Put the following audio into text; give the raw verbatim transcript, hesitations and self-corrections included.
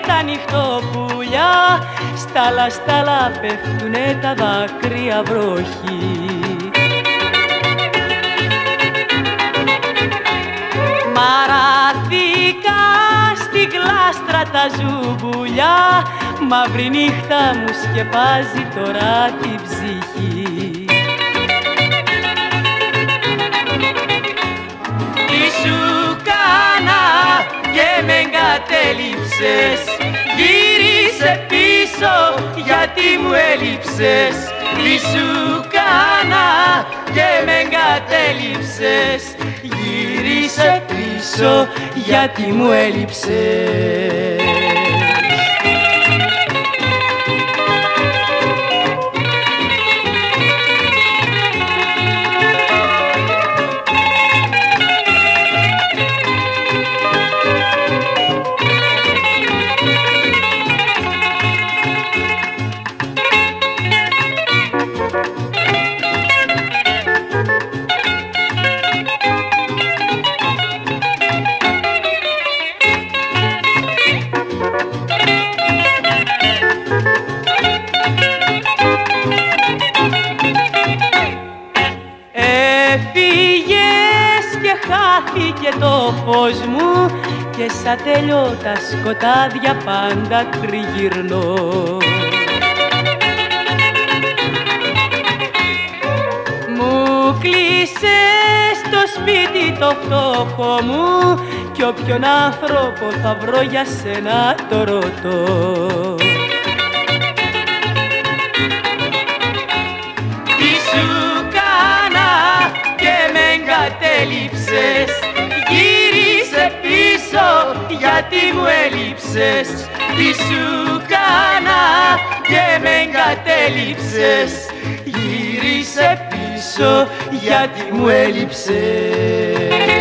τα νυχτοπουλιά, στάλα στάλα πέφτουνε τα δάκρυα βροχή. Μαράθηκα στη γλάστρα τα ζουμπουλιά, μαύρη νύχτα μου σκεπάζει τώρα την ψυχή. Τι σου κάνα και με εγκατέλειψες, γύρισε πίσω γιατί μου έλειψες. Τι σου κάνα και με εγκατέλειψες, γύρισε πίσω γιατί μου έλειψες. Έφυγες και χάθηκε το φως μου και σαν τέλειωτα σκοτάδια πάντα τριγυρνώ. Μου κλείσες το σπίτι το φτώχο μου κι όποιον άνθρωπο θα βρω για σένα το ρωτώ. Εγκατέλειψες, γύρισε πίσω γιατί μου έλειψες. Τι σου κάνα και με εγκατέλειψες, γύρισε πίσω γιατί μου έλειψες.